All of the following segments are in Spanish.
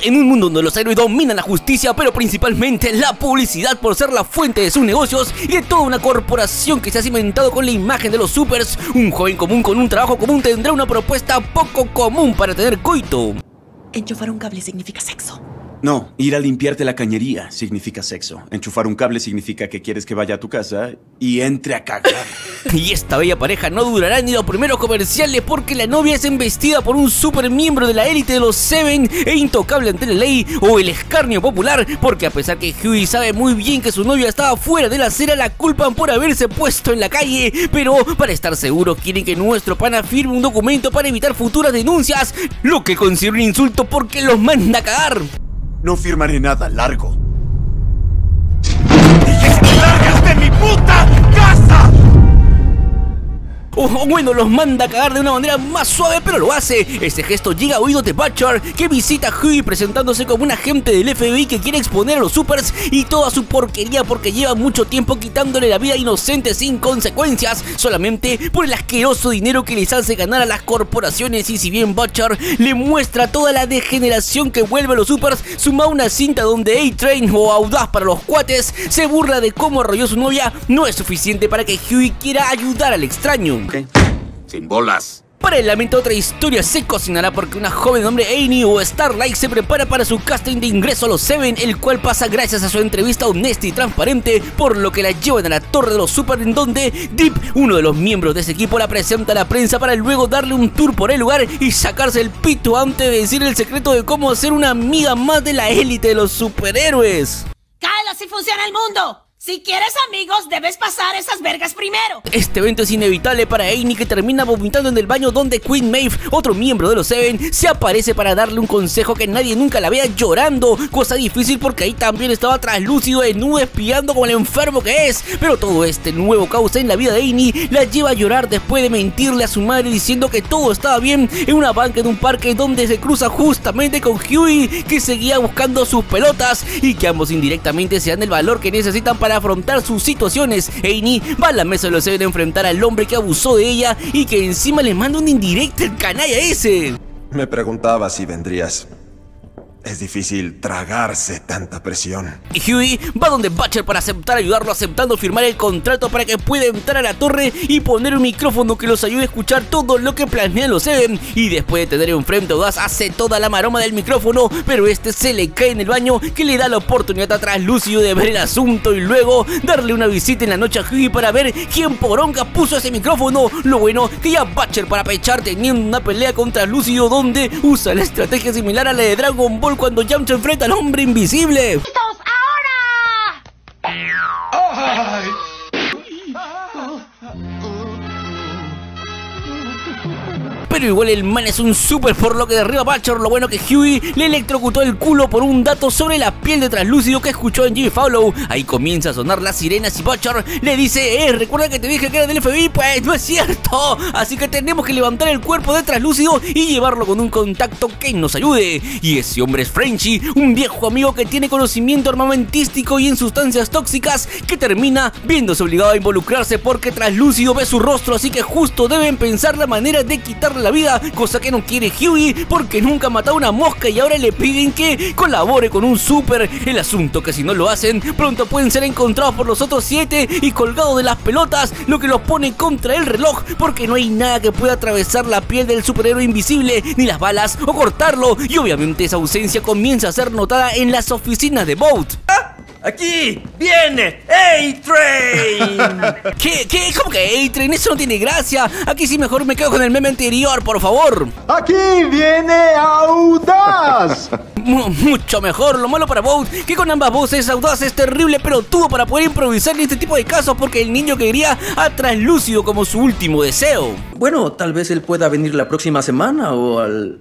en un mundo donde los héroes dominan la justicia, pero principalmente la publicidad por ser la fuente de sus negocios y de toda una corporación que se ha cimentado con la imagen de los supers, un joven común con un trabajo común tendrá una propuesta poco común para tener coito. Enchufar un cable significa sexo. No, ir a limpiarte la cañería significa sexo. Enchufar un cable significa que quieres que vaya a tu casa y entre a cagar. Y esta bella pareja no durará ni los primeros comerciales porque la novia es embestida por un super miembro de la élite de los Seven e intocable ante la ley o el escarnio popular, porque a pesar que Huey sabe muy bien que su novia estaba fuera de la acera, la culpan por haberse puesto en la calle, pero para estar seguros quieren que nuestro pana firme un documento para evitar futuras denuncias, lo que considera un insulto porque los manda a cagar. No firmaré nada largo. ¡Dije que te largas de mi puta casa! O bueno, los manda a cagar de una manera más suave, pero lo hace. Este gesto llega a oídos de Butcher, que visita a Huey presentándose como un agente del FBI que quiere exponer a los supers y toda su porquería porque lleva mucho tiempo quitándole la vida a inocentes sin consecuencias, solamente por el asqueroso dinero que les hace ganar a las corporaciones. Y si bien Butcher le muestra toda la degeneración que vuelve a los supers, suma una cinta donde A-Train o Audaz para los cuates se burla de cómo arrolló su novia, no es suficiente para que Huey quiera ayudar al extraño. ¿Qué? Sin bolas. Paralelamente otra historia se cocinará porque una joven de nombre Annie o Starlight se prepara para su casting de ingreso a los Seven, el cual pasa gracias a su entrevista honesta y transparente, por lo que la llevan a la torre de los super, en donde Deep, uno de los miembros de ese equipo, la presenta a la prensa para luego darle un tour por el lugar y sacarse el pito antes de decir el secreto de cómo ser una amiga más de la élite de los superhéroes. ¡Cállate, así funciona el mundo! Si quieres amigos, debes pasar esas vergas primero. Este evento es inevitable para Annie, que termina vomitando en el baño donde Queen Maeve, otro miembro de los Seven, se aparece para darle un consejo que nadie nunca la vea llorando, cosa difícil porque ahí también estaba traslúcido desnudo espiando como el enfermo que es. Pero todo este nuevo caos en la vida de Annie la lleva a llorar después de mentirle a su madre diciendo que todo estaba bien en una banca de un parque donde se cruza justamente con Huey, que seguía buscando sus pelotas, y que ambos indirectamente se dan el valor que necesitan para afrontar sus situaciones. Annie va a la mesa de los Seven a enfrentar al hombre que abusó de ella y que encima le manda un indirecto al canalla ese. Me preguntaba si vendrías. Es difícil tragarse tanta presión. Y Huey va donde Butcher para aceptar ayudarlo, aceptando firmar el contrato para que pueda entrar a la torre y poner un micrófono que los ayude a escuchar todo lo que planean los Seven. Y después de tener enfrente a Audaz, hace toda la maroma del micrófono, pero este se le cae en el baño, que le da la oportunidad a Traslúcido de ver el asunto y luego darle una visita en la noche a Huey para ver quién poronga puso ese micrófono. Lo bueno que ya Butcher, para pechar, teniendo una pelea con Traslúcido donde usa la estrategia similar a la de Dragon Ball cuando Yamcha se enfrenta al hombre invisible. ¡Listos ahora! ¡Ay! Pero igual el man es un super, por lo que derriba a Butcher. Lo bueno que Huey le electrocutó el culo por un dato sobre la piel de Traslúcido que escuchó en Jimmy Fallon. Ahí comienza a sonar las sirenas y Butcher le dice: recuerda que te dije que era del FBI. Pues no es cierto, así que tenemos que levantar el cuerpo de Traslúcido y llevarlo con un contacto que nos ayude. Y ese hombre es Frenchy, un viejo amigo que tiene conocimiento armamentístico y en sustancias tóxicas, que termina viéndose obligado a involucrarse porque Traslúcido ve su rostro, así que justo deben pensar la manera de quitarle la vida, cosa que no quiere Huey porque nunca ha matado una mosca y ahora le piden que colabore con un super. El asunto que si no lo hacen, pronto pueden ser encontrados por los otros 7 y colgados de las pelotas, lo que los pone contra el reloj porque no hay nada que pueda atravesar la piel del superhéroe invisible, ni las balas o cortarlo, y obviamente esa ausencia comienza a ser notada en las oficinas de Bolt. ¡Aquí viene A-Train! ¿Qué? ¿Cómo que A-Train? Eso no tiene gracia. Aquí sí mejor me quedo con el meme anterior, por favor. ¡Aquí viene Audaz! Mucho mejor. Lo malo para Bolt, que con ambas voces Audaz es terrible, pero tuvo para poder improvisar en este tipo de casos porque el niño quería a Traslúcido como su último deseo. Bueno, tal vez él pueda venir la próxima semana o al...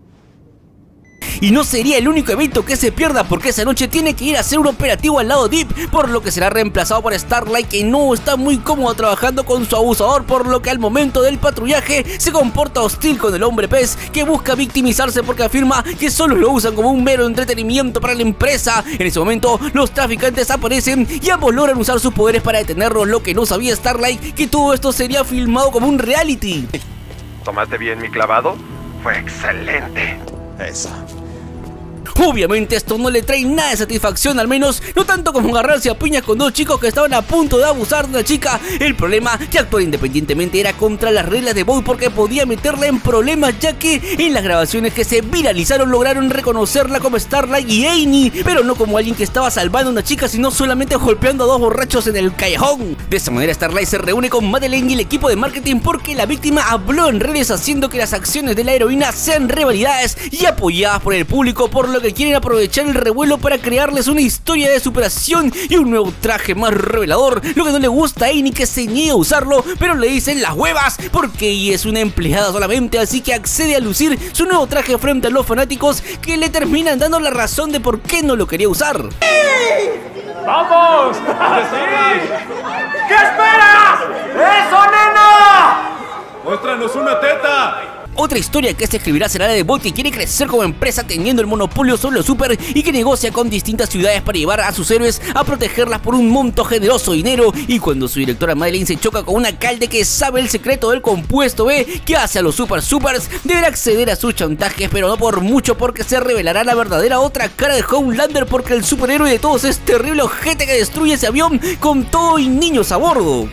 Y no sería el único evento que se pierda, porque esa noche tiene que ir a hacer un operativo al lado Deep, por lo que será reemplazado por Starlight, que no está muy cómodo trabajando con su abusador, por lo que al momento del patrullaje se comporta hostil con el hombre pez, que busca victimizarse porque afirma que solo lo usan como un mero entretenimiento para la empresa. En ese momento los traficantes aparecen y ambos logran usar sus poderes para detenerlos, lo que no sabía Starlight, que todo esto sería filmado como un reality. ¿Tomaste bien mi clavado? Fue excelente. Esa. Obviamente esto no le trae nada de satisfacción, al menos no tanto como agarrarse a piñas con dos chicos que estaban a punto de abusar de una chica. El problema que actuar independientemente era contra las reglas de Vogue porque podía meterla en problemas, ya que en las grabaciones que se viralizaron lograron reconocerla como Starlight y Amy, pero no como alguien que estaba salvando a una chica, sino solamente golpeando a dos borrachos en el callejón. De esa manera Starlight se reúne con Madeleine y el equipo de marketing porque la víctima habló en redes haciendo que las acciones de la heroína sean revalidadas y apoyadas por el público, por lo que quieren aprovechar el revuelo para crearles una historia de superación y un nuevo traje más revelador. Lo que no le gusta a Amy, que se niega a usarlo, pero le dicen las huevas porque ella es una empleada solamente, así que accede a lucir su nuevo traje frente a los fanáticos, que le terminan dando la razón de por qué no lo quería usar. ¡Vamos! ¡Sí! ¿Qué esperas? ¡Eso, nena! ¡Muéstranos una teta! Otra historia que se escribirá será la de Vogue, que quiere crecer como empresa teniendo el monopolio sobre los super y que negocia con distintas ciudades para llevar a sus héroes a protegerlas por un monto generoso de dinero. Y cuando su directora Madeleine se choca con un alcalde que sabe el secreto del compuesto B que hace a los supers, deberá acceder a sus chantajes, pero no por mucho, porque se revelará la verdadera otra cara de Homelander, porque el superhéroe de todos es terrible ojete que destruye ese avión con todo y niños a bordo.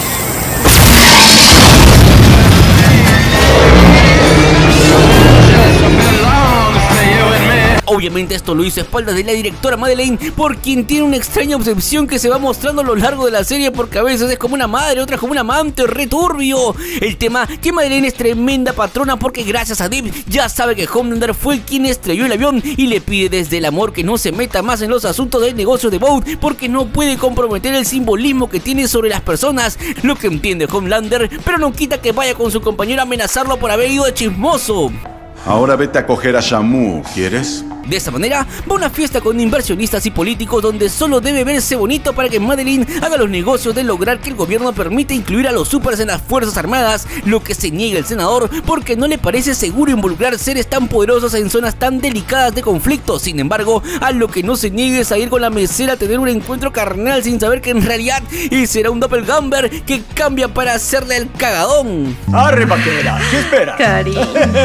Obviamente esto lo hizo a espaldas de la directora Madeleine, por quien tiene una extraña obsesión que se va mostrando a lo largo de la serie, porque a veces es como una madre, otra como una amante, returbio. El tema que Madeleine es tremenda patrona porque gracias a Deep ya sabe que Homelander fue quien estrelló el avión y le pide desde el amor que no se meta más en los asuntos del negocio de Vogue porque no puede comprometer el simbolismo que tiene sobre las personas, lo que entiende Homelander, pero no quita que vaya con su compañero a amenazarlo por haber ido de chismoso. Ahora vete a coger a Shamu, ¿quieres? De esa manera, va a una fiesta con inversionistas y políticos donde solo debe verse bonito para que Madeleine haga los negocios de lograr que el gobierno permita incluir a los supers en las fuerzas armadas, lo que se niega el senador porque no le parece seguro involucrar seres tan poderosos en zonas tan delicadas de conflicto. Sin embargo, a lo que no se niegue es a ir con la mesera a tener un encuentro carnal sin saber que en realidad será un doppelganger que cambia para hacerle el cagadón. ¡Arre, vaquera! ¿Qué esperas? Cari.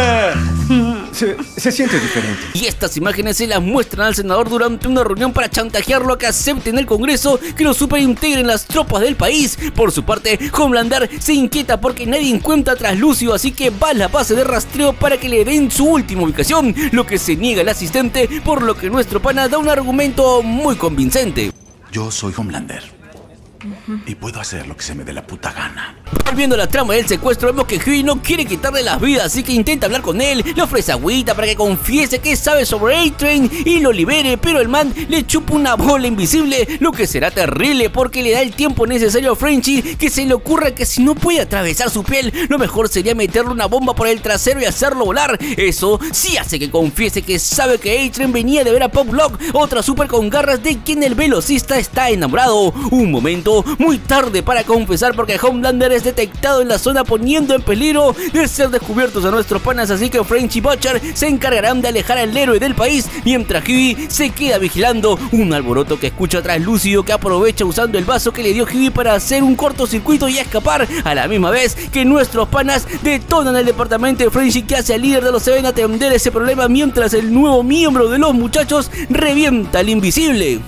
Se siente diferente. Y estas imágenes se las muestran al senador durante una reunión para chantajearlo a que acepte en el Congreso que los super integren las tropas del país. Por su parte, Homelander se inquieta porque nadie encuentra a Traslucio, así que va a la base de rastreo para que le den su última ubicación, lo que se niega el asistente, por lo que nuestro pana da un argumento muy convincente. Yo soy Homelander. Y puedo hacer lo que se me dé la puta gana. Volviendo a la trama del secuestro, vemos que Huey no quiere quitarle las vidas, así que intenta hablar con él, le ofrece agüita para que confiese que sabe sobre A-Train y lo libere, pero el man le chupa una bola invisible, lo que será terrible porque le da el tiempo necesario a Frenchie, que se le ocurre que si no puede atravesar su piel, lo mejor sería meterle una bomba por el trasero y hacerlo volar. Eso sí hace que confiese que sabe que A-Train venía de ver a Pop Lock, otra super con garras de quien el velocista está enamorado. Un momento muy tarde para confesar porque Homelander es detectado en la zona, poniendo en peligro de ser descubiertos a nuestros panas, así que French y Butcher se encargarán de alejar al héroe del país, mientras Huey se queda vigilando. Un alboroto que escucha Translúcido, que aprovecha usando el vaso que le dio Huey para hacer un cortocircuito y escapar, a la misma vez que nuestros panas detonan el departamento de French, que hace al líder de los Seven atender ese problema, mientras el nuevo miembro de los muchachos revienta al invisible.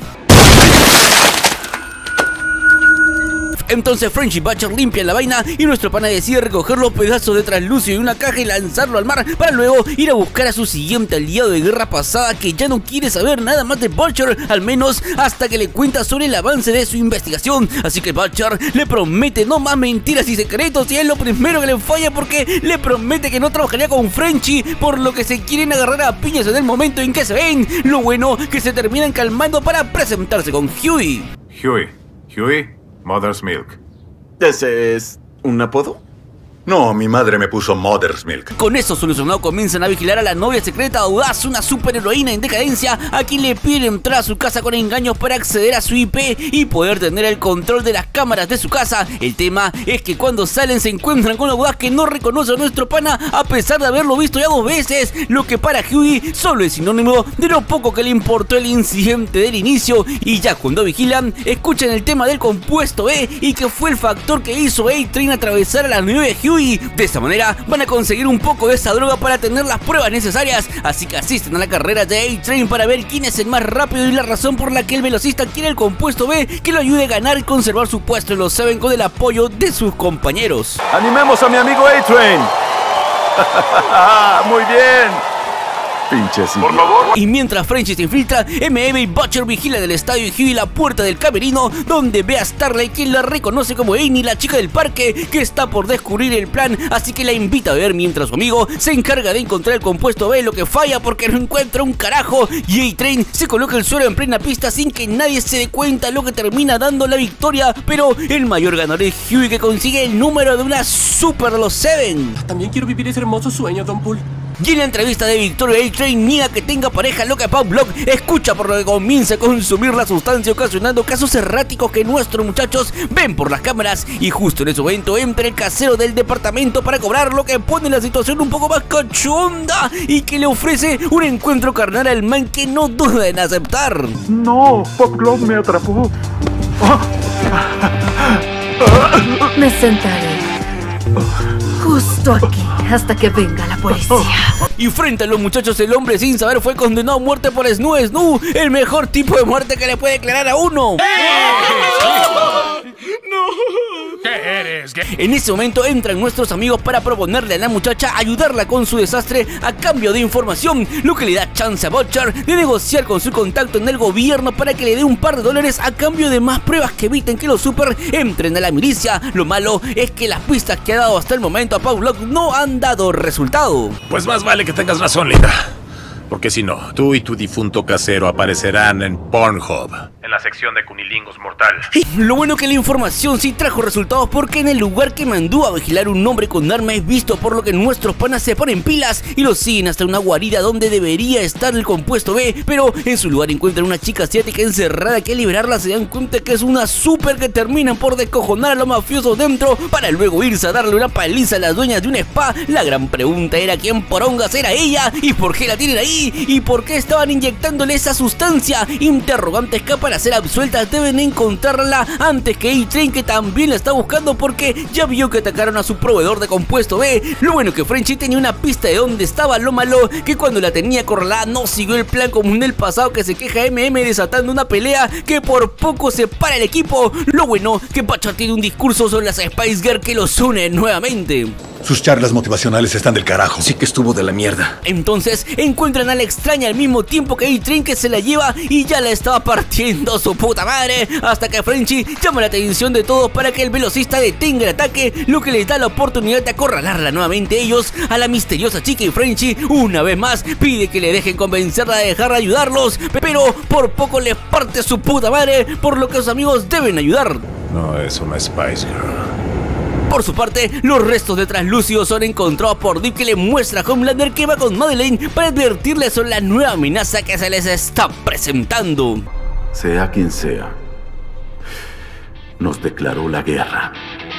Entonces French y Butcher limpian la vaina y nuestro pana decide recoger los pedazos de Translúcido en una caja y lanzarlo al mar para luego ir a buscar a su siguiente aliado de guerra pasada, que ya no quiere saber nada más de Butcher, al menos hasta que le cuenta sobre el avance de su investigación. Así que Butcher le promete no más mentiras y secretos, y es lo primero que le falla porque le promete que no trabajaría con Frenchy, por lo que se quieren agarrar a piñas en el momento en que se ven. Lo bueno que se terminan calmando para presentarse con Huey. Huey, Mother's Milk. ¿Ese es un apodo? No, mi madre me puso Mother's Milk. Con eso solucionado, comienzan a vigilar a la novia secreta Audaz, una superheroína en decadencia, a quien le piden entrar a su casa con engaños para acceder a su IP y poder tener el control de las cámaras de su casa. El tema es que cuando salen se encuentran con Audaz, que no reconoce a nuestro pana a pesar de haberlo visto ya 2 veces, lo que para Huey solo es sinónimo de lo poco que le importó el incidente del inicio. Y ya cuando vigilan, escuchan el tema del compuesto E y que fue el factor que hizo A-Train atravesar a la novia de Huey Huey. De esta manera van a conseguir un poco de esa droga para tener las pruebas necesarias, así que asisten a la carrera de A-Train para ver quién es el más rápido y la razón por la que el velocista quiere el compuesto B que lo ayude a ganar y conservar su puesto en los Seven con el apoyo de sus compañeros. ¡Animemos a mi amigo A-Train! ¡Muy bien! Pinches, por favor. Y mientras Frenchie se infiltra, M.E.B. y Butcher vigilan el estadio y Huey la puerta del camerino, donde ve a Starlight, quien la reconoce como Annie, la chica del parque, que está por descubrir el plan, así que la invita a beber mientras su amigo se encarga de encontrar el compuesto B, lo que falla porque no encuentra un carajo, y A-Train se coloca el suelo en plena pista sin que nadie se dé cuenta, lo que termina dando la victoria, pero el mayor ganador es Huey, que consigue el número de una Super de los Seven. También quiero vivir ese hermoso sueño, Don Pool. Y en la entrevista de victoria, A-Train niega que tenga pareja, lo que Pop Block escucha, por lo que comienza a consumir la sustancia, ocasionando casos erráticos que nuestros muchachos ven por las cámaras. Y justo en ese momento entra el casero del departamento para cobrar, lo que pone la situación un poco más cachonda y que le ofrece un encuentro carnal al man que no duda en aceptar. No, Pop Glove me atrapó. Me sentaré justo aquí hasta que venga la policía. Y frente a los muchachos, el hombre sin saber fue condenado a muerte por Snoo, el mejor tipo de muerte que le puede declarar a uno. ¿Qué eres? En ese momento entran nuestros amigos para proponerle a la muchacha ayudarla con su desastre a cambio de información, lo que le da chance a Butcher de negociar con su contacto en el gobierno para que le dé un par de dólares a cambio de más pruebas que eviten que los super entren a la milicia. Lo malo es que las pistas que ha dado hasta el momento a Pop Block no han dado resultado. Pues más vale que tengas razón, linda. Porque si no, tú y tu difunto casero aparecerán en Pornhub, en la sección de cunilingos mortal. Lo bueno que la información sí trajo resultados, porque en el lugar que mandó a vigilar un hombre con arma es visto, por lo que nuestros panas se ponen pilas y lo siguen hasta una guarida donde debería estar el compuesto B, pero en su lugar encuentran una chica asiática encerrada que al liberarla se dan cuenta que es una super, que terminan por descojonar a los mafiosos dentro para luego irse a darle una paliza a las dueñas de un spa. La gran pregunta era quién porongas era ella y por qué la tienen ahí. ¿Y por qué estaban inyectándole esa sustancia? Interrogantes que para ser absueltas deben encontrarla antes que A-Train, que también la está buscando porque ya vio que atacaron a su proveedor de compuesto B. Lo bueno que Frenchie tenía una pista de dónde estaba, lo malo que cuando la tenía acorralada no siguió el plan como en el pasado, que se queja M.M. desatando una pelea que por poco separa el equipo. Lo bueno que Butcher tiene un discurso sobre las Spice Girls que los une nuevamente. Sus charlas motivacionales están del carajo. Sí que estuvo de la mierda. Entonces encuentran a la extraña al mismo tiempo que A-Train, que se la lleva y ya la estaba partiendo su puta madre, hasta que Frenchie llama la atención de todos para que el velocista detenga el ataque, lo que les da la oportunidad de acorralarla nuevamente ellos a la misteriosa chica. Y Frenchie una vez más pide que le dejen convencerla de dejar de ayudarlos, pero por poco les parte su puta madre, por lo que sus amigos deben ayudar. No es una Spice Girl. Por su parte, los restos de Translúcido son encontrados por Deep, que le muestra a Homelander que va con Madeleine para advertirle sobre la nueva amenaza que se les está presentando. Sea quien sea, nos declaró la guerra.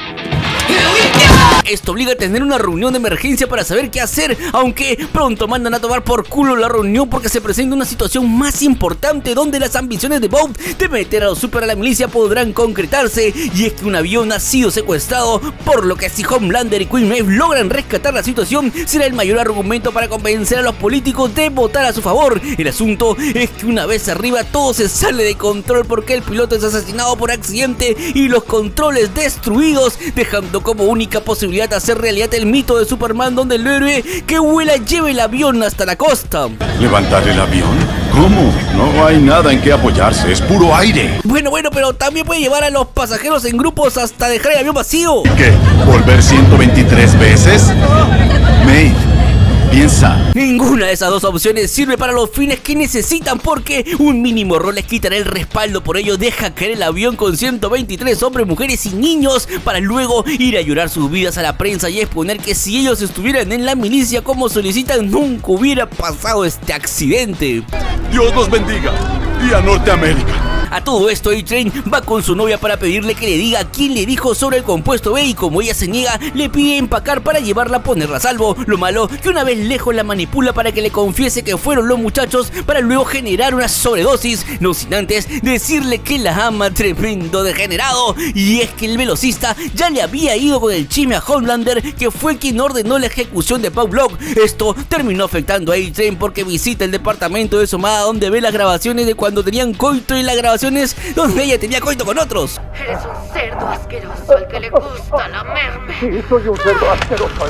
Esto obliga a tener una reunión de emergencia para saber qué hacer, aunque pronto mandan a tomar por culo la reunión porque se presenta una situación más importante donde las ambiciones de Bob de meter a los super a la milicia podrán concretarse, y es que un avión ha sido secuestrado, por lo que si Homelander y Queen Maeve logran rescatar la situación será el mayor argumento para convencer a los políticos de votar a su favor. El asunto es que una vez arriba todo se sale de control porque el piloto es asesinado por accidente y los controles destruidos, dejando como única posibilidad hacer realidad el mito de Superman, donde el héroe que vuela lleva el avión hasta la costa. ¿Levantar el avión? ¿Cómo? No hay nada en qué apoyarse, es puro aire. Bueno, pero también puede llevar a los pasajeros en grupos hasta dejar el avión vacío. ¿Qué? ¿Volver 123 veces? Maeve, piensa. Ninguna de esas dos opciones sirve para los fines que necesitan, porque un mínimo error les quitará el respaldo. Por ello deja caer el avión con 123 hombres, mujeres y niños, para luego ir a llorar sus vidas a la prensa y exponer que si ellos estuvieran en la milicia como solicitan, nunca hubiera pasado este accidente. Dios los bendiga y a Norteamérica. A todo esto, A-Train va con su novia para pedirle que le diga quién le dijo sobre el compuesto B, y como ella se niega, le pide empacar para llevarla a ponerla a salvo. Lo malo, que una vez lejos la manipula para que le confiese que fueron los muchachos, para luego generar una sobredosis, no sin antes decirle que la ama, tremendo degenerado. Y es que el velocista ya le había ido con el chisme a Homelander, que fue quien ordenó la ejecución de Paul Blart. Esto terminó afectando a A-Train porque visita el departamento de su amada, donde ve las grabaciones de cuando tenían coito y las grabaciones donde ella tenía coito con otros. Eres un cerdo asqueroso al que le gusta lamerme. Sí, soy un cerdo asqueroso.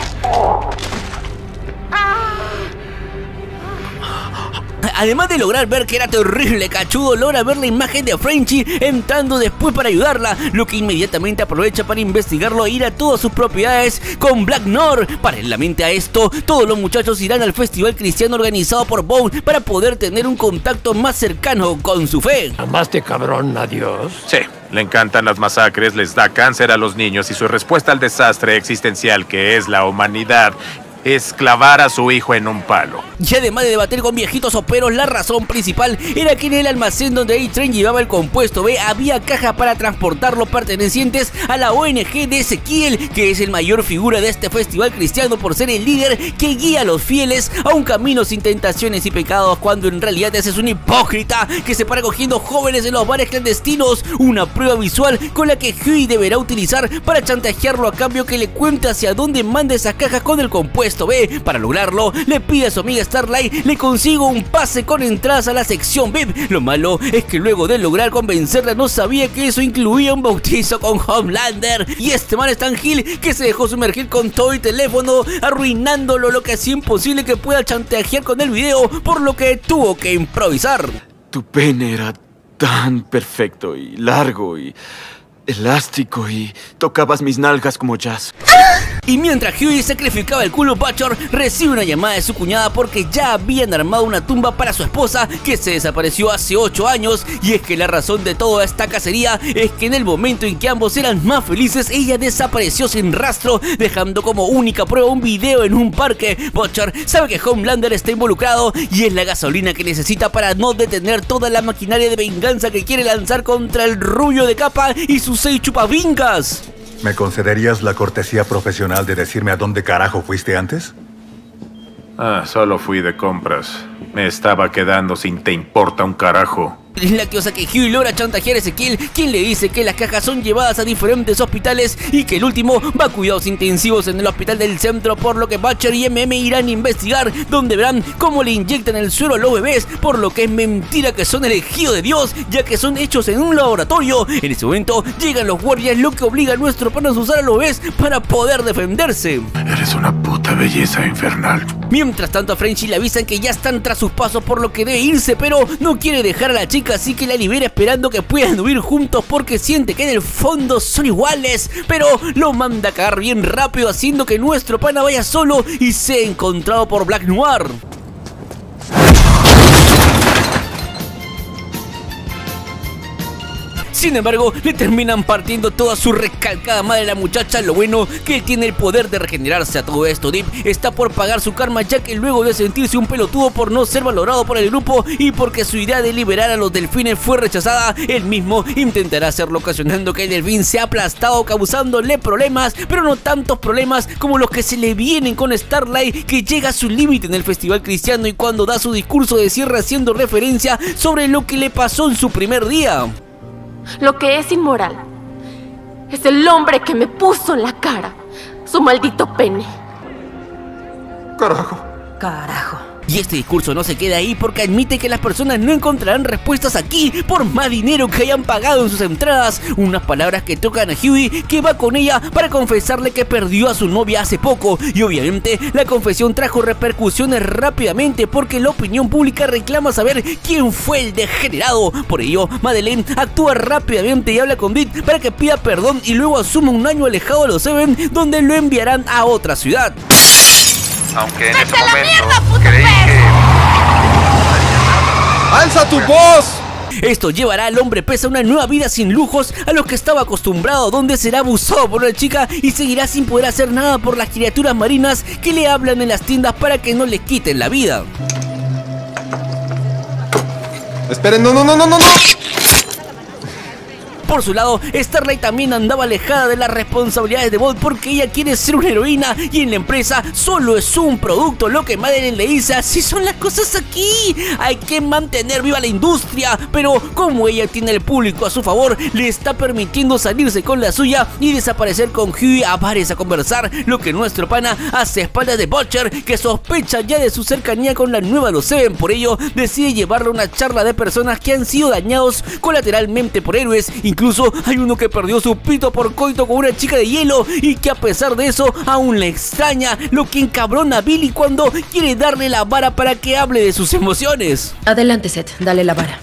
Además de lograr ver que era terrible cachudo, logra ver la imagen de Frenchie entrando después para ayudarla, lo que inmediatamente aprovecha para investigarlo e ir a todas sus propiedades con Black Noir. Paralelamente a esto, todos los muchachos irán al festival cristiano organizado por Bone para poder tener un contacto más cercano con su fe. ¿Amaste cabrón a Dios? Sí. Le encantan las masacres, les da cáncer a los niños y su respuesta al desastre existencial que es la humanidad es clavar a su hijo en un palo. Y además de debatir con viejitos soperos, la razón principal era que en el almacén donde A-Train llevaba el compuesto B había cajas para transportarlo pertenecientes a la ONG de Ezequiel, que es el mayor figura de este festival cristiano por ser el líder que guía a los fieles a un camino sin tentaciones y pecados, cuando en realidad ese es un hipócrita que se para cogiendo jóvenes en los bares clandestinos, una prueba visual con la que Huey deberá utilizar para chantajearlo a cambio que le cuente hacia dónde manda esas cajas con el compuesto B. Para lograrlo, le pide a su amiga Starlight le consiga un pase con entradas a la sección VIP. Lo malo es que luego de lograr convencerla no sabía que eso incluía un bautizo con Homelander, y este man es tan gil que se dejó sumergir con todo el teléfono, arruinándolo, lo que hacía imposible que pueda chantajear con el video, por lo que tuvo que improvisar. Tu pene era tan perfecto y largo y elástico y tocabas mis nalgas como jazz. Y mientras Huey sacrificaba el culo, Butcher recibe una llamada de su cuñada porque ya habían armado una tumba para su esposa que se desapareció hace 8 años. Y es que la razón de toda esta cacería es que en el momento en que ambos eran más felices, ella desapareció sin rastro, dejando como única prueba un video en un parque. Butcher sabe que Homelander está involucrado y es la gasolina que necesita para no detener toda la maquinaria de venganza que quiere lanzar contra el rubio de capa y sus 6 chupavincas. ¿Me concederías la cortesía profesional de decirme a dónde carajo fuiste antes? Solo fui de compras. Me estaba quedando sin te importa un carajo. La cosa que Huey logra chantajear a Ezequiel, quien le dice que las cajas son llevadas a diferentes hospitales y que el último va a cuidados intensivos en el hospital del centro, por lo que Butcher y MM irán a investigar, donde verán cómo le inyectan el suero a los bebés, por lo que es mentira que son elegidos de Dios, ya que son hechos en un laboratorio. En ese momento llegan los guardias, lo que obliga a nuestro pana a usar a los bebés para poder defenderse. Eres una puta belleza infernal. Mientras tanto, a Frenchie le avisan que ya están tras sus pasos, por lo que debe irse, pero no quiere dejar a la chica, así que la libera esperando que puedan huir juntos porque siente que en el fondo son iguales, pero lo manda a cagar bien rápido, haciendo que nuestro pana vaya solo y sea encontrado por Black Noir. Sin embargo, le terminan partiendo toda su recalcada madre a la muchacha. Lo bueno que él tiene el poder de regenerarse. A todo esto, Deep está por pagar su karma, ya que luego de sentirse un pelotudo por no ser valorado por el grupo y porque su idea de liberar a los delfines fue rechazada, él mismo intentará hacerlo, ocasionando que el delfín sea aplastado, causándole problemas, pero no tantos problemas como los que se le vienen con Starlight, que llega a su límite en el festival cristiano y cuando da su discurso de cierre haciendo referencia sobre lo que le pasó en su primer día. Lo que es inmoral es el hombre que me puso en la cara su maldito pene. Carajo. Carajo. Y este discurso no se queda ahí, porque admite que las personas no encontrarán respuestas aquí por más dinero que hayan pagado en sus entradas. Unas palabras que tocan a Huey, que va con ella para confesarle que perdió a su novia hace poco. Y obviamente la confesión trajo repercusiones rápidamente, porque la opinión pública reclama saber quién fue el degenerado. Por ello, Madeleine actúa rápidamente y habla con Deep para que pida perdón y luego asume un año alejado de los Seven, donde lo enviarán a otra ciudad. Aunque en ese momento creí que... ¡Alza tu voz! Esto llevará al hombre pez a una nueva vida sin lujos a los que estaba acostumbrado, donde será abusado por una chica y seguirá sin poder hacer nada por las criaturas marinas que le hablan en las tiendas para que no le quiten la vida. Esperen, no. Por su lado, Starlight también andaba alejada de las responsabilidades de Bolt porque ella quiere ser una heroína y en la empresa solo es un producto, lo que Madeline le dice: así son las cosas aquí, hay que mantener viva la industria. Pero como ella tiene el público a su favor, le está permitiendo salirse con la suya y desaparecer con Huey a bares a conversar, lo que nuestro pana hace a espaldas de Butcher, que sospecha ya de su cercanía con la nueva Los Seven. Por ello decide llevarle a una charla de personas que han sido dañados colateralmente por héroes. Incluso hay uno que perdió su pito por coito con una chica de hielo y que a pesar de eso aún la extraña, lo que encabrona a Billy cuando quiere darle la vara para que hable de sus emociones. Adelante, Seth, dale la vara.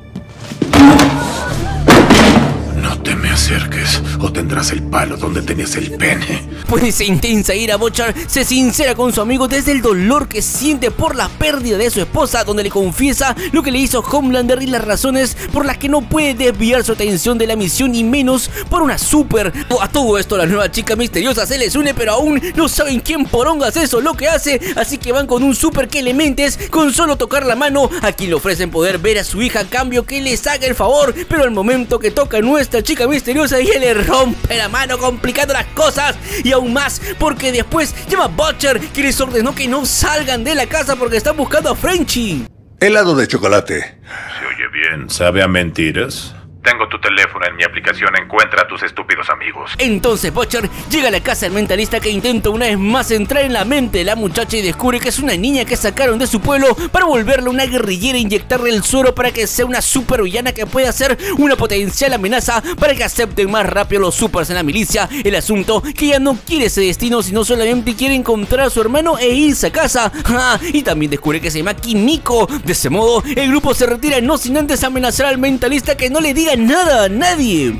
No te me acerques o tendrás el palo donde tenías el pene. Pues esa intensa ira, Butcher se sincera con su amigo desde el dolor que siente por la pérdida de su esposa, donde le confiesa lo que le hizo Homelander y las razones por las que no puede desviar su atención de la misión, y menos por una super. A todo esto la nueva chica misteriosa se les une, pero aún no saben quién porongas eso lo que hace, así que van con un super que le mentes con solo tocar la mano, a quien le ofrecen poder ver a su hija a cambio que les haga el favor. Pero al momento que toca a nuestra chica misteriosa, ella le rompe la mano, complicando las cosas y aún más porque después llama a Butcher, que les ordenó que no salgan de la casa porque están buscando a Frenchie. Helado de chocolate. Se oye bien. ¿Sabe a mentiras? Tengo tu teléfono en mi aplicación Encuentra a tus estúpidos amigos. Entonces Butcher llega a la casa del mentalista, que intenta una vez más entrar en la mente de la muchacha y descubre que es una niña que sacaron de su pueblo para volverla una guerrillera e inyectarle el suero para que sea una supervillana que pueda ser una potencial amenaza para que acepten más rápido los supers en la milicia. El asunto que ella no quiere ese destino, sino solamente quiere encontrar a su hermano e irse a casa. Y también descubre que se llama Kimiko. De ese modo el grupo se retira, no sin antes amenazar al mentalista que no le diga nada a nadie.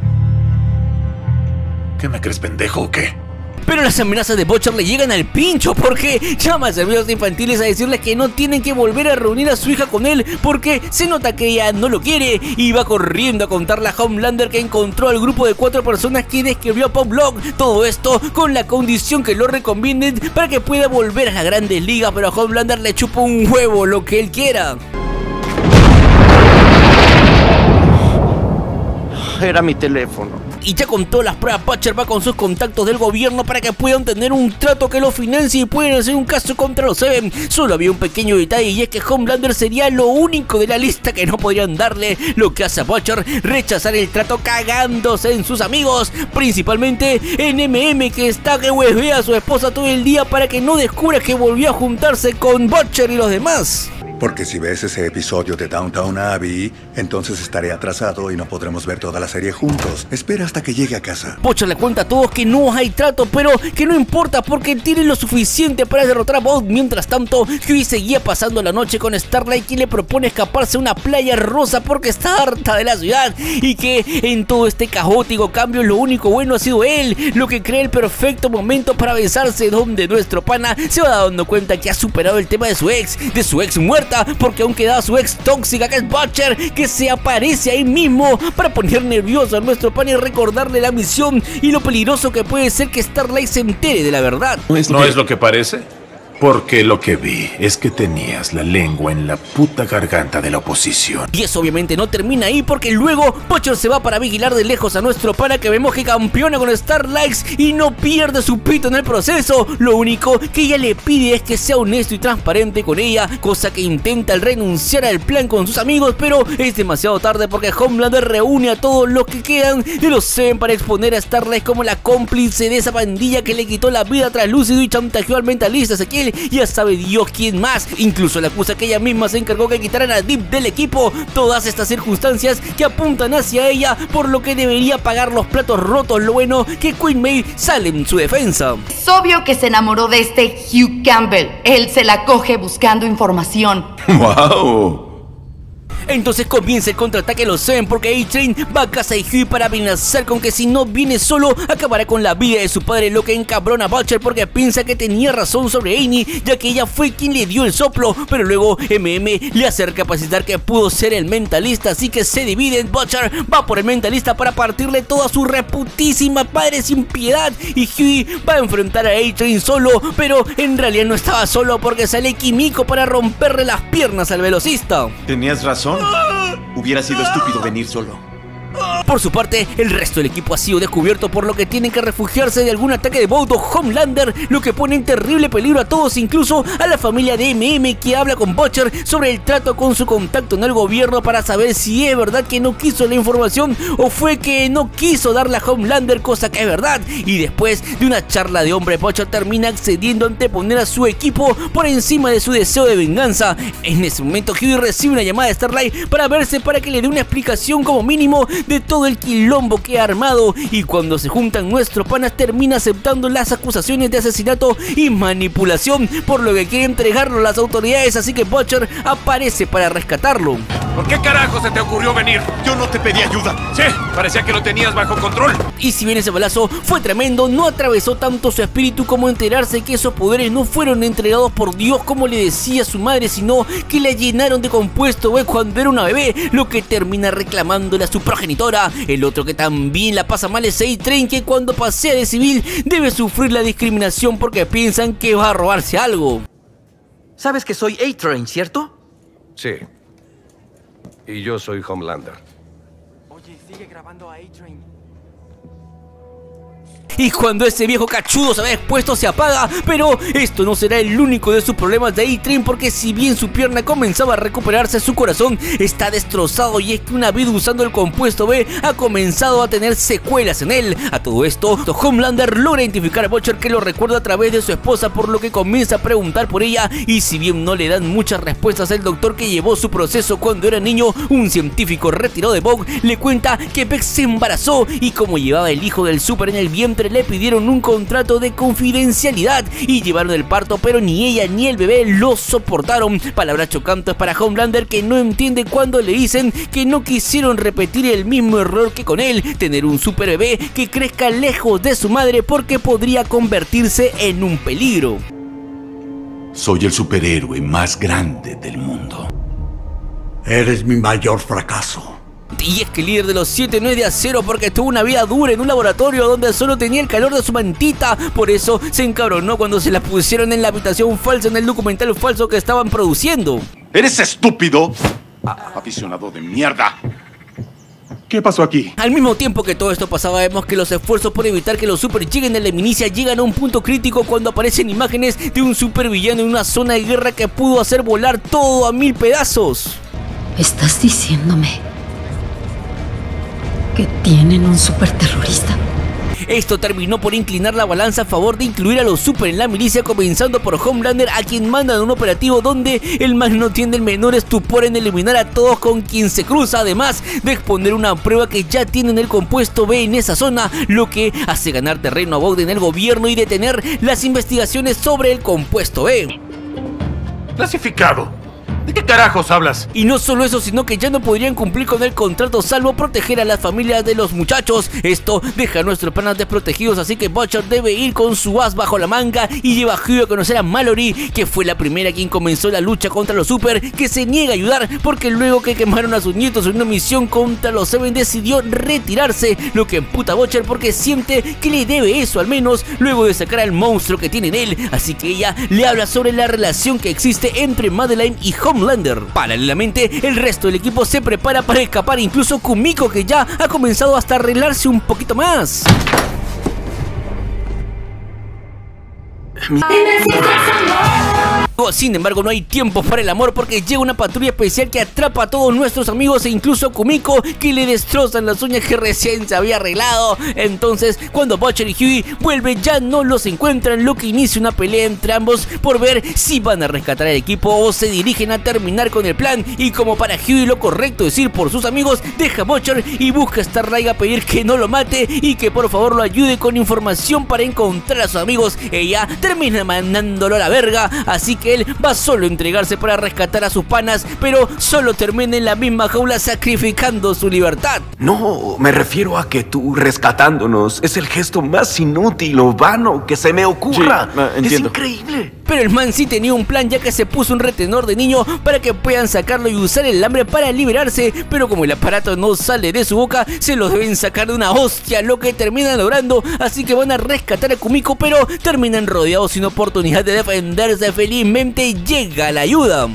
¿Qué me crees, pendejo o qué? Pero las amenazas de Butcher le llegan al pincho porque llama a servicios infantiles a decirles que no tienen que volver a reunir a su hija con él porque se nota que ella no lo quiere, y va corriendo a contarle a Homelander que encontró al grupo de 4 personas que describió a Pop Block. Todo esto con la condición que lo recomienden para que pueda volver a las grandes ligas, pero a Homelander le chupa un huevo lo que él quiera. Era mi teléfono. Y ya con todas las pruebas, Butcher va con sus contactos del gobierno para que puedan tener un trato que lo financie y puedan hacer un caso contra los Seven. Solo había un pequeño detalle, y es que Homelander sería lo único de la lista que no podrían darle, lo que hace a Butcher rechazar el trato cagándose en sus amigos, principalmente en MM, que está que huevea a su esposa todo el día para que no descubra que volvió a juntarse con Butcher y los demás. Porque si ves ese episodio de Downton Abbey, entonces estaré atrasado y no podremos ver toda la serie juntos. Espera hasta que llegue a casa. Butcher le cuenta a todos que no hay trato, pero que no importa porque tiene lo suficiente para derrotar a Bolt. Mientras tanto, Huey seguía pasando la noche con Starlight, y le propone escaparse a una playa rosa porque está harta de la ciudad, y que en todo este caótico cambio lo único bueno ha sido él, lo que crea el perfecto momento para besarse, donde nuestro pana se va dando cuenta que ha superado el tema de su ex muerta, porque aún quedaba su ex tóxica, que es Butcher, que se aparece ahí mismo para poner nervioso a nuestro pan y recordarle la misión y lo peligroso que puede ser que Starlight se entere de la verdad. ¿No es lo que parece? Porque lo que vi es que tenías la lengua en la puta garganta de la oposición. Y eso obviamente no termina ahí, porque luego Butcher se va para vigilar de lejos a nuestro pana, que vemos que campeona con Starlight y no pierde su pito en el proceso. Lo único que ella le pide es que sea honesto y transparente con ella, cosa que intenta al renunciar al plan con sus amigos, pero es demasiado tarde porque Homelander reúne a todos los que quedan de los Seven para exponer a Starlight como la cómplice de esa pandilla que le quitó la vida a Translúcido y chantajeó al mentalista Ezequiel. Ya sabe Dios quién más. Incluso le acusa que ella misma se encargó que quitaran a Deep del equipo. Todas estas circunstancias que apuntan hacia ella, por lo que debería pagar los platos rotos. Lo bueno que Queen Maeve sale en su defensa. Es obvio que se enamoró de este Hugh Campbell. Él se la coge buscando información. ¡Wow! Entonces comienza el contraataque, lo saben, porque A-Train va a casa de Huey para amenazar con que si no viene solo acabará con la vida de su padre, lo que encabrona a Butcher porque piensa que tenía razón sobre Amy, ya que ella fue quien le dio el soplo. Pero luego MM le hace recapacitar que pudo ser el mentalista, así que se dividen. Butcher va por el mentalista para partirle toda su reputísima padre sin piedad, y Huey va a enfrentar a A-Train solo, pero en realidad no estaba solo porque sale Kimiko para romperle las piernas al velocista. Tenías razón. Hubiera sido estúpido venir solo. Por su parte, el resto del equipo ha sido descubierto, por lo que tienen que refugiarse de algún ataque de Vogue o Homelander, lo que pone en terrible peligro a todos, incluso a la familia de MM, que habla con Butcher sobre el trato con su contacto en el gobierno para saber si es verdad que no quiso la información o fue que no quiso darle a Homelander, cosa que es verdad. Y después de una charla de hombre, Butcher termina accediendo a anteponer a su equipo por encima de su deseo de venganza. En ese momento, Hughie recibe una llamada de Starlight para verse, para que le dé una explicación como mínimo de todo el quilombo que ha armado, y cuando se juntan nuestros panas termina aceptando las acusaciones de asesinato y manipulación, por lo que quiere entregarlo a las autoridades, así que Butcher aparece para rescatarlo. ¿Por qué carajo se te ocurrió venir? Yo no te pedí ayuda. Sí, parecía que lo tenías bajo control. Y si bien ese balazo fue tremendo, no atravesó tanto su espíritu como enterarse que esos poderes no fueron entregados por Dios como le decía su madre, sino que la llenaron de compuesto B cuando era una bebé, lo que termina reclamándole a su progenitora. El otro que también la pasa mal es A-Train, que cuando pasea de civil debe sufrir la discriminación porque piensan que va a robarse algo. Sabes que soy A-Train, ¿cierto? Sí. Y yo soy Homelander. Oye, sigue grabando a A-Train. Y cuando ese viejo cachudo se ve expuesto, se apaga, pero esto no será el único de sus problemas de A-Train, porque si bien su pierna comenzaba a recuperarse, su corazón está destrozado, y es que una vida usando el compuesto B ha comenzado a tener secuelas en él. A todo esto, Homelander logra identificar a Butcher, que lo recuerda a través de su esposa, por lo que comienza a preguntar por ella, y si bien no le dan muchas respuestas, el doctor que llevó su proceso cuando era niño, un científico retirado de Vogue, le cuenta que Beck se embarazó, y como llevaba el hijo del súper en el vientre, le pidieron un contrato de confidencialidad y llevaron el parto, pero ni ella ni el bebé lo soportaron. Palabras chocantes para Homelander, que no entiende cuando le dicen que no quisieron repetir el mismo error que con él, tener un super bebé que crezca lejos de su madre, porque podría convertirse en un peligro. Soy el superhéroe más grande del mundo. Eres mi mayor fracaso. Y es que el líder de los 7 no es de acero, porque tuvo una vida dura en un laboratorio donde solo tenía el calor de su mantita. Por eso se encabronó cuando se la pusieron en la habitación falsa en el documental falso que estaban produciendo. ¿Eres estúpido? Aficionado de mierda. ¿Qué pasó aquí? Al mismo tiempo que todo esto pasaba, vemos que los esfuerzos por evitar que los super lleguen a la eminencia llegan a un punto crítico cuando aparecen imágenes de un supervillano en una zona de guerra que pudo hacer volar todo a 1000 pedazos. ¿Estás diciéndome que tienen un superterrorista? Esto terminó por inclinar la balanza a favor de incluir a los super en la milicia, comenzando por Homelander, a quien mandan un operativo donde el man no tiene el menor estupor en eliminar a todos con quien se cruza, además de exponer una prueba que ya tienen el compuesto B en esa zona, lo que hace ganar terreno a Vogue en el gobierno y detener las investigaciones sobre el compuesto B. Clasificado. ¿De qué carajos hablas? Y no solo eso, sino que ya no podrían cumplir con el contrato salvo proteger a las familias de los muchachos. Esto deja a nuestros panas desprotegidos, así que Butcher debe ir con su as bajo la manga y lleva a Hughie a conocer a Mallory, que fue la primera quien comenzó la lucha contra los super, que se niega a ayudar porque luego que quemaron a sus nietos en una misión contra los Seven decidió retirarse, lo que emputa a Butcher porque siente que le debe eso al menos luego de sacar al monstruo que tiene en él, así que ella le habla sobre la relación que existe entre Madeline y Homelander. Paralelamente, el resto del equipo se prepara para escapar, incluso Kumiko, que ya ha comenzado hasta a arreglarse un poquito más. Sin embargo, no hay tiempo para el amor porque llega una patrulla especial que atrapa a todos nuestros amigos e incluso a Kumiko, que le destrozan las uñas que recién se había arreglado. Entonces, cuando Butcher y Hughie vuelven, ya no los encuentran, lo que inicia una pelea entre ambos por ver si van a rescatar al equipo o se dirigen a terminar con el plan. Y como para Hughie lo correcto es ir por sus amigos, deja a Butcher y busca a Starlight a pedir que no lo mate y que por favor lo ayude con información para encontrar a sus amigos. Ella termina mandándolo a la verga, así que él va solo a entregarse para rescatar a sus panas, pero solo termina en la misma jaula sacrificando su libertad. No, me refiero a que tú rescatándonos es el gesto más inútil o vano que se me ocurra. Sí, entiendo. Es increíble. Pero el man sí tenía un plan, ya que se puso un retenor de niño para que puedan sacarlo y usar el hambre para liberarse, pero como el aparato no sale de su boca, se lo deben sacar de una hostia, lo que terminan logrando, así que van a rescatar a Kumiko, pero terminan rodeados sin oportunidad de defenderse. Felizmente llega la ayuda.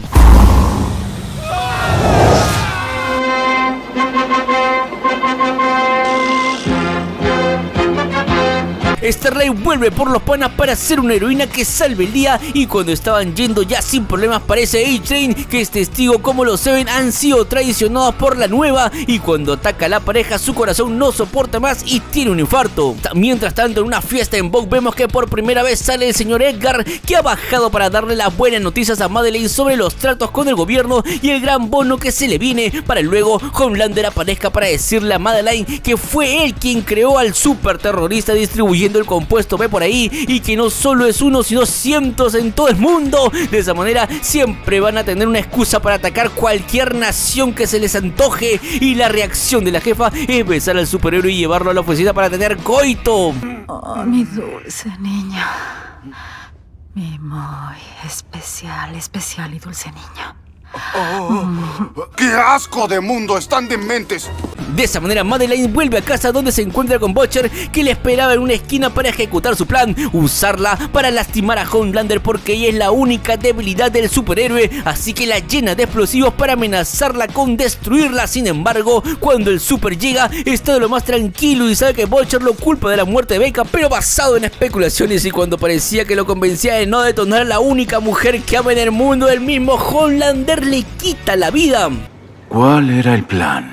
Starlight vuelve por los panas para ser una heroína que salve el día, y cuando estaban yendo ya sin problemas aparece A-Train, que es testigo como los Seven han sido traicionados por la nueva, y cuando ataca a la pareja su corazón no soporta más y tiene un infarto. Mientras tanto, en una fiesta en Vogue vemos que por primera vez sale el señor Edgar, que ha bajado para darle las buenas noticias a Madeleine sobre los tratos con el gobierno y el gran bono que se le viene, para luego Homelander aparezca para decirle a Madeleine que fue él quien creó al super terrorista distribuyendo el compuesto B por ahí, y que no solo es uno sino cientos en todo el mundo. De esa manera siempre van a tener una excusa para atacar cualquier nación que se les antoje, y la reacción de la jefa es besar al superhéroe y llevarlo a la oficina para tener coito. Oh, mi dulce niña. Mi muy especial y dulce niña. ¡Qué asco de mundo! ¡Están dementes! De esa manera Madeleine vuelve a casa, donde se encuentra con Butcher, que le esperaba en una esquina para ejecutar su plan, usarla para lastimar a Homelander, porque ella es la única debilidad del superhéroe, así que la llena de explosivos para amenazarla con destruirla. Sin embargo, cuando el super llega, está de lo más tranquilo y sabe que Butcher lo culpa de la muerte de Becca, pero basado en especulaciones, y cuando parecía que lo convencía de no detonar a la única mujer que ama en el mundo, el mismo Homelander le quita la vida. ¿Cuál era el plan?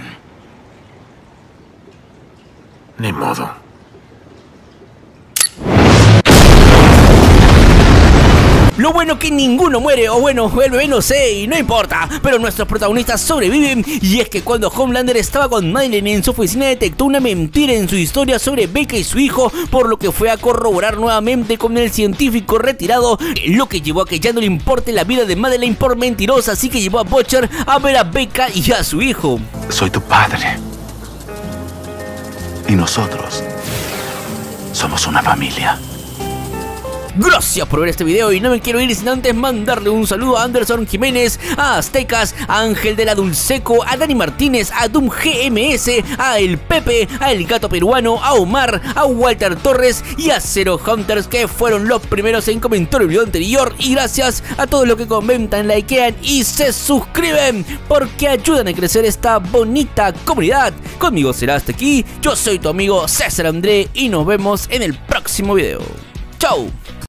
Ni modo. Lo bueno que ninguno muere, o bueno, el bebé no sé, y no importa, pero nuestros protagonistas sobreviven. Y es que cuando Homelander estaba con Madeleine en su oficina, detectó una mentira en su historia sobre Becca y su hijo, por lo que fue a corroborar nuevamente con el científico retirado, lo que llevó a que ya no le importe la vida de Madeleine por mentirosa, así que llevó a Butcher a ver a Becca y a su hijo. Soy tu padre. Y nosotros somos una familia. Gracias por ver este video, y no me quiero ir sin antes mandarle un saludo a Anderson Jiménez, a Aztecas, a Ángel de la Dulceco, a Dani Martínez, a Doom GMS, a El Pepe, a El Gato Peruano, a Omar, a Walter Torres y a Zero Hunters, que fueron los primeros en comentar el video anterior. Y gracias a todos los que comentan, likean y se suscriben, porque ayudan a crecer esta bonita comunidad. Conmigo será hasta aquí, yo soy tu amigo César André y nos vemos en el próximo video. ¡Chau!